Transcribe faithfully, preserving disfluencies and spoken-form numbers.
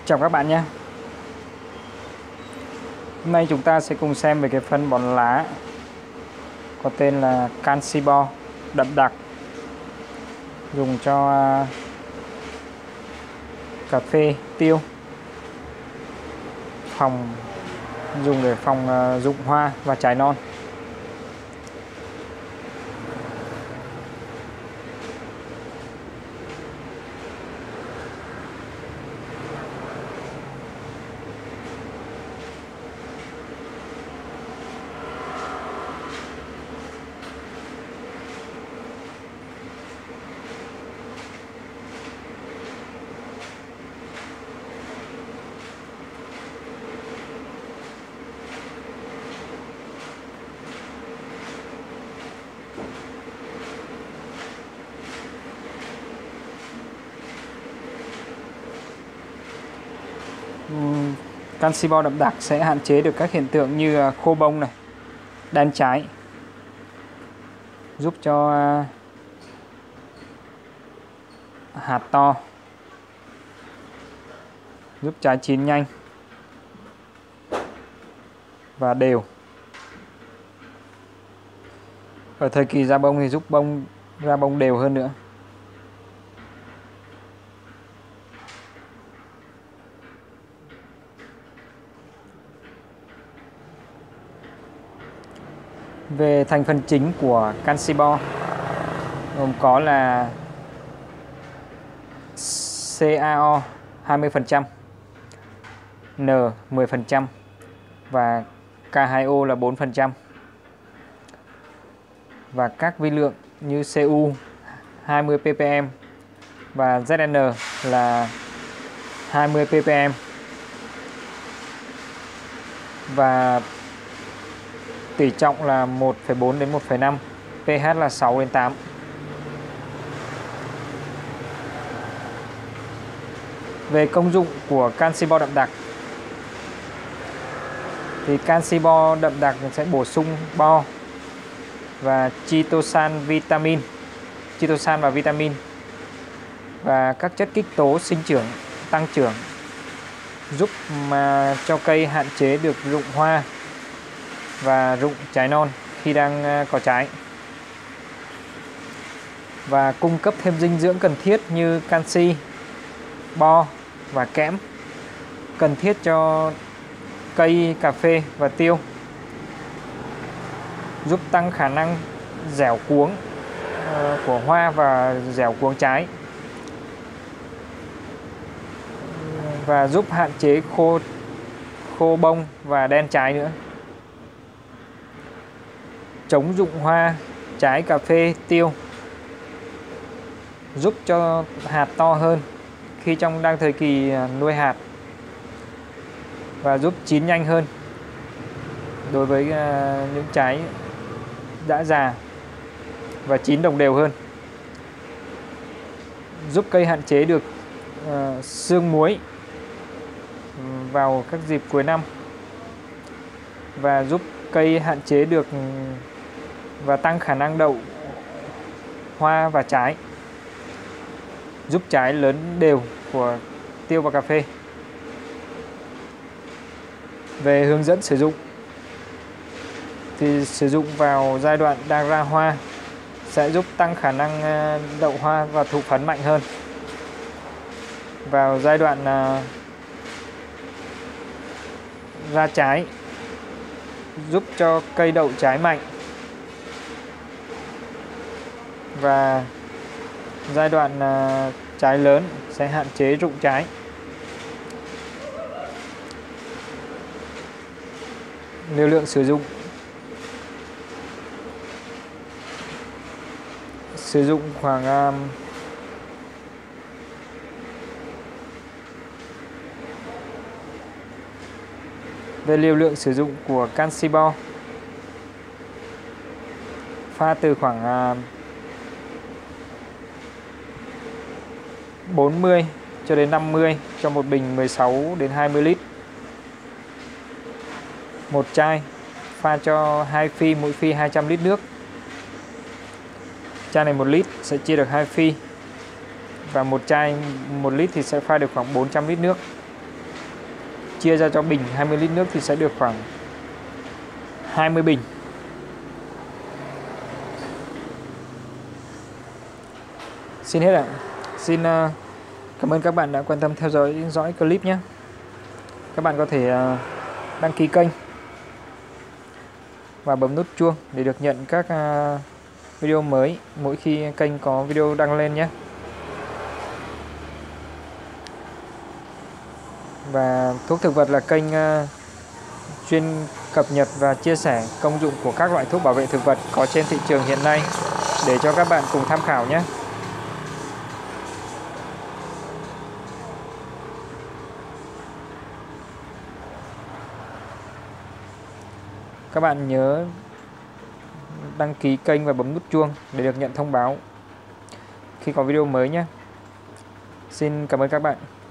Chào các bạn nhé. Hôm nay chúng ta sẽ cùng xem về cái phân bón lá có tên là Canxibor đậm đặc, dùng cho cà phê, tiêu, phòng dùng để phòng rụng hoa và trái non. Canxibor đậm đặc sẽ hạn chế được các hiện tượng như khô bông này, đen trái, giúp cho hạt to, giúp trái chín nhanh và đều. Ở thời kỳ ra bông thì giúp bông ra bông đều hơn nữa. Về thành phần chính của Canxibor gồm có là xê a o hai mươi phần trăm, N mười phần trăm và K hai O là bốn phần trăm. Và các vi lượng như xê u hai mươi ppm và Z N là hai mươi ppm. Và tỷ trọng là một phẩy bốn đến một phẩy năm, pH là sáu đến tám. Về công dụng của Canxibor đậm đặc thì Canxibor đậm đặc sẽ bổ sung bo và chitosan vitamin, chitosan và vitamin và các chất kích tố sinh trưởng, tăng trưởng, giúp mà cho cây hạn chế được rụng hoa và rụng trái non khi đang có trái, và cung cấp thêm dinh dưỡng cần thiết như canxi, bo và kẽm cần thiết cho cây cà phê và tiêu, giúp tăng khả năng dẻo cuống của hoa và dẻo cuống trái, và giúp hạn chế khô khô bông và đen trái nữa, chống rụng hoa trái cà phê, tiêu, giúp cho hạt to hơn khi trong đang thời kỳ nuôi hạt, và giúp chín nhanh hơn đối với những trái đã già và chín đồng đều hơn, giúp cây hạn chế được uh, sương muối vào các dịp cuối năm, và giúp cây hạn chế được và tăng khả năng đậu hoa và trái, giúp trái lớn đều của tiêu và cà phê. Về hướng dẫn sử dụng thì sử dụng vào giai đoạn đang ra hoa sẽ giúp tăng khả năng đậu hoa và thụ phấn mạnh hơn. Vào giai đoạn ra trái giúp cho cây đậu trái mạnh, và giai đoạn trái lớn sẽ hạn chế rụng trái. Liều lượng sử dụng sử dụng khoảng um, về liều lượng sử dụng của Canxibor, pha từ khoảng uh, bốn mươi cho đến năm mươi cho một bình mười sáu đến hai mươi lít. Một chai pha cho hai phi, mỗi phi hai trăm lít nước. Chai này một lít sẽ chia được hai phi, và một chai một lít thì sẽ pha được khoảng bốn trăm lít nước. chia ra cho bình hai mươi lít nước thì sẽ được khoảng hai mươi bình. Xin hết ạ. Xin uh, cảm ơn các bạn đã quan tâm theo dõi dõi clip nhé. Các bạn có thể uh, đăng ký kênh và bấm nút chuông để được nhận các uh, video mới mỗi khi kênh có video đăng lên nhé. Và Thuốc Thực Vật là kênh uh, chuyên cập nhật và chia sẻ công dụng của các loại thuốc bảo vệ thực vật có trên thị trường hiện nay để cho các bạn cùng tham khảo nhé. Các bạn nhớ đăng ký kênh và bấm nút chuông để được nhận thông báo khi có video mới nhé. Xin cảm ơn các bạn.